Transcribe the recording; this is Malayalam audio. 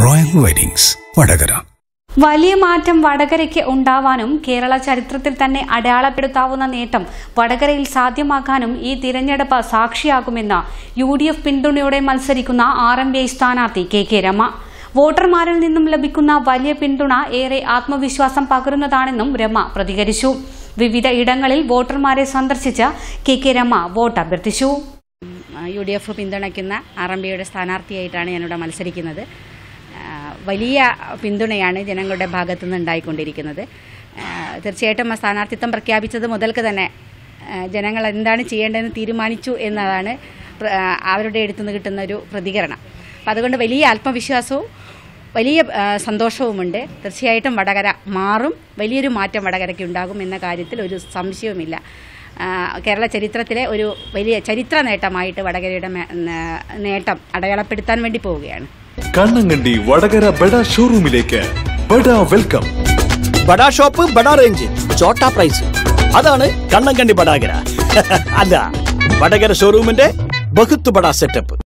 Royal weddings Vadakara. വലിയ മാറ്റം വടകരയ്ക്ക് ഉണ്ടാവാനും കേരള ചരിത്രത്തിൽ തന്നെ അടയാളപ്പെടുത്താവുന്ന നേട്ടം വടകരയിൽ സാധ്യമാക്കാനും ഈ തിരഞ്ഞെടുപ്പ് സാക്ഷിയാകുമെന്ന് UDF പിന്തുണയോടെ മത്സരിക്കുന്ന RMPI സ്ഥാനാർത്ഥി KK രമ. വോട്ടർമാരിൽ നിന്നും ലഭിക്കുന്ന വലിയ പിന്തുണ ഏറെ ആത്മവിശ്വാസം പകരുന്നതാണെന്നും രമ പ്രതികരിച്ചു. വിവിധ ഇടങ്ങളിൽ വോട്ടർമാരെ സന്ദർശിച്ച് KK രമ വോട്ട് അഭ്യർത്ഥിച്ചു. UDF പിന്തുണയ്ക്കുന്ന RMPIയുടെ സ്ഥാനാർത്ഥിയായിട്ടാണ് ഞാനിവിടെ മത്സരിക്കുന്നത്. വലിയ പിന്തുണയാണ് ജനങ്ങളുടെ ഭാഗത്തു നിന്ന് ഉണ്ടായിക്കൊണ്ടിരിക്കുന്നത്. തീർച്ചയായിട്ടും സ്ഥാനാർത്ഥിത്വം പ്രഖ്യാപിച്ചത് മുതൽക്ക് തന്നെ ജനങ്ങൾ എന്താണ് ചെയ്യേണ്ടതെന്ന് തീരുമാനിച്ചു എന്നതാണ് അവരുടെ അടുത്തുനിന്ന് കിട്ടുന്ന ഒരു പ്രതികരണം. അപ്പം അതുകൊണ്ട് വലിയ ആത്മവിശ്വാസവും വലിയ സന്തോഷവുമുണ്ട്. തീർച്ചയായിട്ടും വടകര മാറും, വലിയൊരു മാറ്റം വടകരയ്ക്ക് ഉണ്ടാകും എന്ന കാര്യത്തിൽ ഒരു സംശയവുമില്ല. കേരള ചരിത്രത്തിലെ ഒരു വലിയ ചരിത്ര നേട്ടമായിട്ട് വടകരയുടെ നേട്ടം അടയാളപ്പെടുത്താൻ വേണ്ടി പോവുകയാണ്. കണ്ണങ്കണ്ടി വടകര ബഡ ഷോറൂമിലേക്ക് ബഡ വെൽക്കം. ബഡ ഷോപ്പ്, ബഡ റേഞ്ച്, ചോട്ടാ പ്രൈസ്. അതാണ് കണ്ണങ്കണ്ടി വടകര. അല്ല, വടകര ഷോറൂമിന്റെ ബഹുത്ത് ബഡ സെറ്റപ്പ്.